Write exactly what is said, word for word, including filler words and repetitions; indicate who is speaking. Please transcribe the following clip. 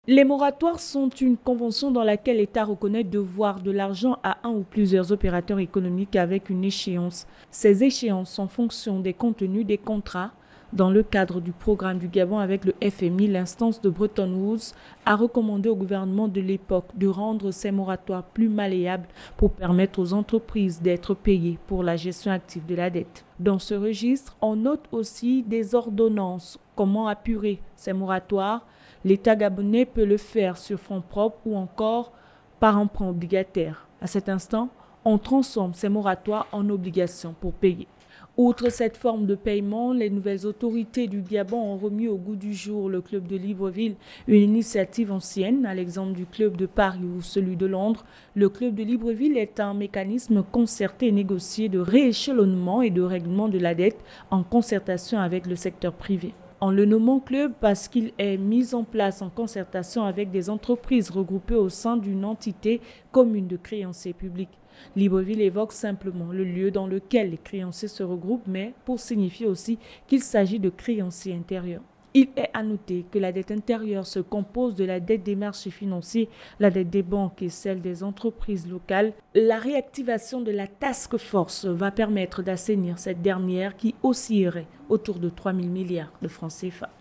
Speaker 1: Les moratoires sont une convention dans laquelle l'État reconnaît devoir de l'argent à un ou plusieurs opérateurs économiques avec une échéance. Ces échéances sont en fonction des contenus des contrats. Dans le cadre du programme du Gabon avec le F M I, l'instance de Bretton Woods a recommandé au gouvernement de l'époque de rendre ces moratoires plus malléables pour permettre aux entreprises d'être payées pour la gestion active de la dette. Dans ce registre, on note aussi des ordonnances. Comment apurer ces moratoires? L'État gabonais peut le faire sur fonds propres ou encore par emprunt obligataire. À cet instant, on transforme ces moratoires en obligations pour payer. Outre cette forme de paiement, les nouvelles autorités du Gabon ont remis au goût du jour le club de Libreville, une initiative ancienne, à l'exemple du club de Paris ou celui de Londres. Le club de Libreville est un mécanisme concerté et négocié de rééchelonnement et de règlement de la dette en concertation avec le secteur privé. En le nommant club parce qu'il est mis en place en concertation avec des entreprises regroupées au sein d'une entité commune de créanciers publics. Libreville évoque simplement le lieu dans lequel les créanciers se regroupent, mais pour signifier aussi qu'il s'agit de créanciers intérieurs. Il est à noter que la dette intérieure se compose de la dette des marchés financiers, la dette des banques et celle des entreprises locales. La réactivation de la task force va permettre d'assainir cette dernière qui oscillerait autour de trois mille milliards de francs C F A.